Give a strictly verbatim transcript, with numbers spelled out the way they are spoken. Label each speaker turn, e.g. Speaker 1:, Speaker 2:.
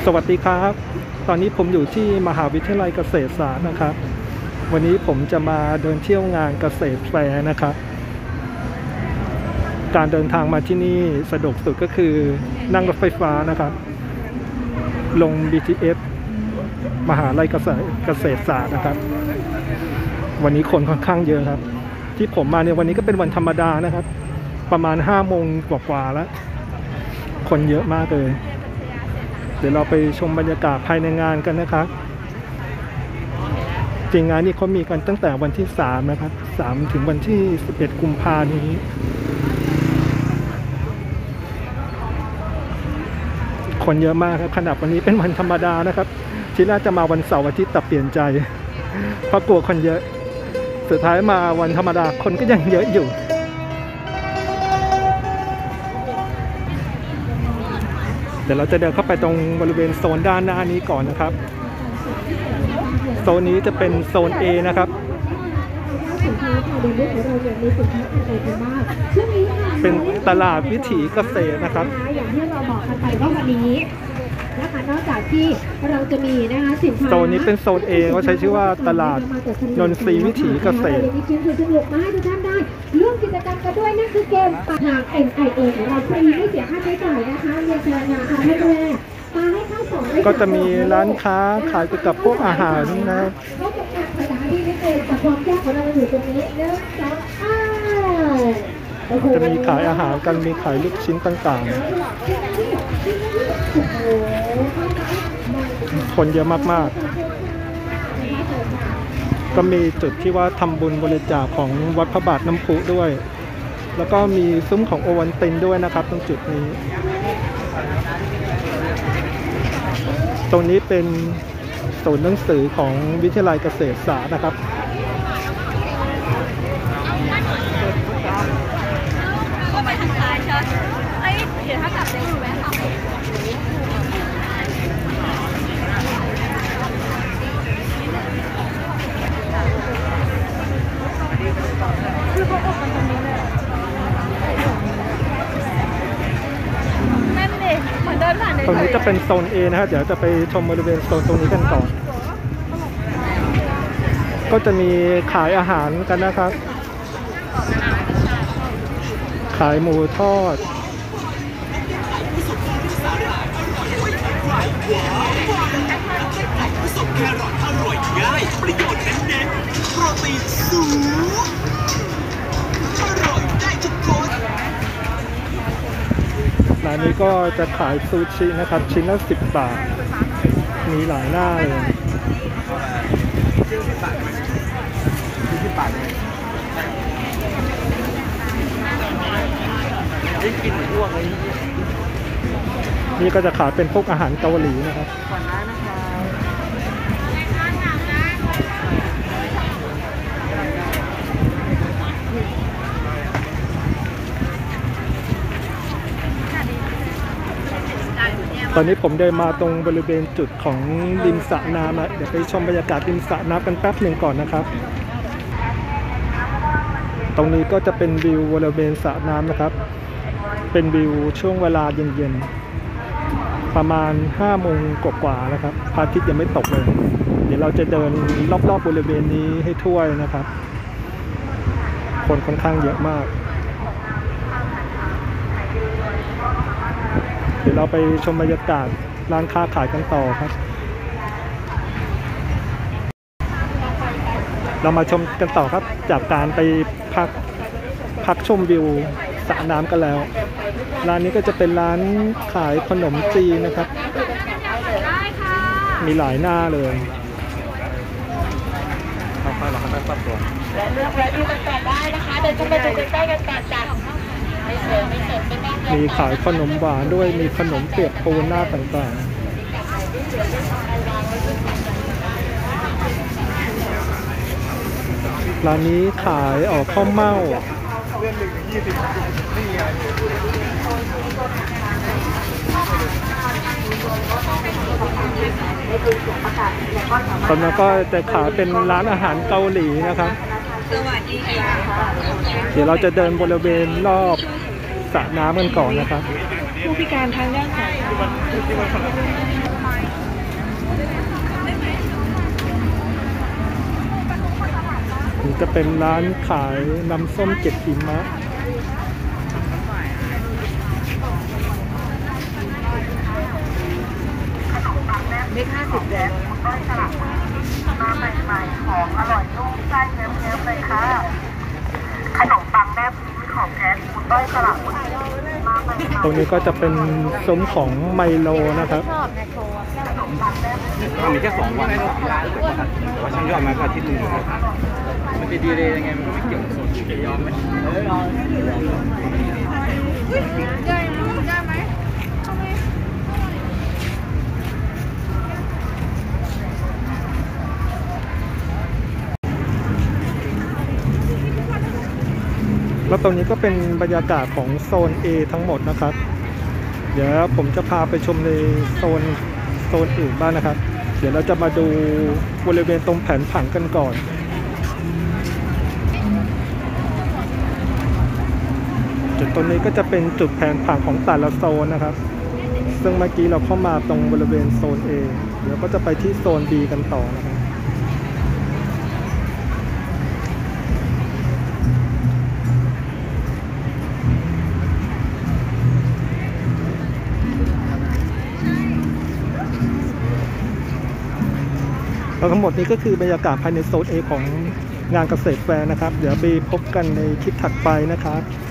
Speaker 1: สวัสดีครับตอนนี้ผมอยู่ที่มหาวิทยาลัยเกษตรศาสตร์นะครับวันนี้ผมจะมาเดินเที่ยวงานเกษตรแฟร์นะครับการเดินทางมาที่นี่สะดวกสุดก็คือนั่งรถไฟฟ้านะครับลง บี ที เอส มหาวิทยาลัยเกษตรเกษตรศาสตร์นะครับวันนี้คนค่อนข้างเยอะครับที่ผมมาเนี่ยวันนี้ก็เป็นวันธรรมดานะครับประมาณห้าโมงกว่าๆแล้วคนเยอะมากเลยเดี๋ยวเราไปชมบรรยากาศภายในงานกันนะครับจริงงานนี้เขามีกันตั้งแต่วันที่สามนะครับสามถึงวันที่สิบเอ็ดกุมภาพันธ์นี้คนเยอะมากครับขนาดวันนี้เป็นวันธรรมดานะครับที่น่าจะมาวันเสาร์อาทิตย์แต่เปลี่ยนใจเพราะกลัวคนเยอะสุดท้ายมาวันธรรมดาคนก็ยังเยอะอยู่เดี๋ยวเราจะเดินเข้าไปตรงบริเวณโซนด้านหน้านี้ก่อนนะครับโซนนี้จะเป็นโซน A นะครับเป็นตลาดวิถีเกษตรนะครับ
Speaker 2: อย่างที่เราบอกกันไปว่าวันนี้นะคะนอกจากที่เราจะมีนะคะสินค้า
Speaker 1: โซนนี้เป็นโซน A เขาใช้ชื่อว่าตลาดนนทรีวิถีเกษตร
Speaker 2: มีชิ้นส่วนสนุกมาให้ทุกท่านได้ร่วมกิจกรรมกันด้วยนั่นคือเกมปากทาง เอ็น ไอ เอ ของเราฟรีไม่เสียค่าใช้จ่ายนะคะเรียนเชิญมาค่ะให้แรกมาให้เข้าสอง
Speaker 1: ก็จะมีร้านค้าขายเกี่ยวกับพวกอาหารนะ
Speaker 2: ก็เป็นการภาษาที่ไม่เกินแต่ความยากของเราอยู่ตรงนี้เนื่องจากอ้าว
Speaker 1: จะมีขายอาหารกันมีขายลูกชิ้นต่างๆคนเยอะมากๆก็มีจุดที่ว่าทำบุญบริจาคของวัดพระบาทน้ำพุด้วยแล้วก็มีซุ้มของโอวันตินด้วยนะครับตรงจุดนี้ตรงนี้เป็นศูนย์หนังสือของวิทยาลัยเกษตรศาสตร์นะครับ
Speaker 3: ก็ไปทางซ้ายใช่ไหมเอ้ยเดี๋ยวถ้ากลับได้อยู่ไหมคะคือเขาออกกันตรงนี้เลยนั่นดิเหมือนเดินผ่านใน
Speaker 1: ตรงนี้จะเป็นโซน A นะครับเดี๋ยวจะไปชมบริเวณโซนตรงนี้กันก่อนก็จะมีขายอาหารกันนะครับขายหมูทอด
Speaker 4: สดแครอทอร่อยง่ายประโยชน์เน้นๆโปรตีนสูงอร่อยได้ทุกคน
Speaker 1: ร้านนี้ก็จะขายซูชินะครับชิ้นละสิบบาทมีหลายหน้าเลยนี่ก็จะขายเป็นพวกอาหารเกาหลีนะครับตอนนี้ผมเดินมาตรงบริเวณจุดของริมสระน้ำแล้วเดี๋ยวไปชมบรรยากาศริมสระน้ำกันแป๊บหนึ่งก่อนนะครับตรงนี้ก็จะเป็นวิวบริเวณสระน้ำนะครับเป็นวิวช่วงเวลาเย็นๆประมาณห้าโมงกว่าๆนะครับพระอาทิตย์ยังไม่ตกเลยเดี๋ยวเราจะเดินรอบๆบริเวณนี้ให้ทั่วนะครับคนค่อนข้างเยอะมากเดี๋ยวเราไปชมบรรยากาศร้านค้าขายกันต่อครับเรามาชมกันต่อครับจากการไปพักพักชมวิวสระน้ำกันแล้วร้านนี้ก็จะเป็นร้านขายขนมจีนนะครับมีหลายหน้าเลยค่อยๆเราค่อยๆปรับตัวเลือกแล้วดูกันต่อได้นะคะเดินเข้าไปดูใกล้ๆกันต่อจ้ะมีขายขนมหวานด้วยมีขนมเปียกปูนหน้าต่างๆร้านนี้ขายออกข้าวเม่าตอนนี้ก็จะขายเป็นร้านอาหารเกาหลีนะครับเดี๋ยวเราจะเดินบริเวณรอบสระน้ำกันก่อนนะครับ
Speaker 3: ผู้พิการทางด้านสายตา
Speaker 1: นี่จะเป็นร้านขายน้ำส้มเจ็ดหิมะ
Speaker 3: เล็กห้าสิบแดง
Speaker 5: มาใหม่ๆของอร่อยนุ่มไส้เยิ้มๆเลยค่ะ ขนมปังแม่พีของแท้คุณต้อยสลับมาใหม่ๆ
Speaker 1: ตรงนี้ก็จะเป็นซุ้มของไมโลนะครับ
Speaker 3: ชอบแมคโคร
Speaker 6: มันมีแค่สองวันแต่ว่าช่างยอดมาก็อาทิตย์หนึงนะครับมันจะดีเลยยังไงมันก็ไม่เกี่ยวกับส่วนจะยอมไหมเออ
Speaker 3: ได้ได้ไหม
Speaker 1: แล้วตรงนี้ก็เป็นบรรยากาศของโซน A ทั้งหมดนะครับ เดี๋ยวผมจะพาไปชมในโซนโซนอื่นบ้างนะครับ เดี๋ยวเราจะมาดูบริเวณตรงแผนผังกันก่อน จุดตรงนี้ก็จะเป็นจุดแผนผังของแต่ละโซนนะครับ ซึ่งเมื่อกี้เราเข้ามาตรงบริเวณโซน A เดี๋ยวก็จะไปที่โซน B กันต่อนะครับ แล้วทั้งหมดนี้ก็คือบรรยากาศภายในโซน A ของงานเกษตรแฟร์นะครับ เดี๋ยวไปพบกันในคลิปถัดไปนะครับ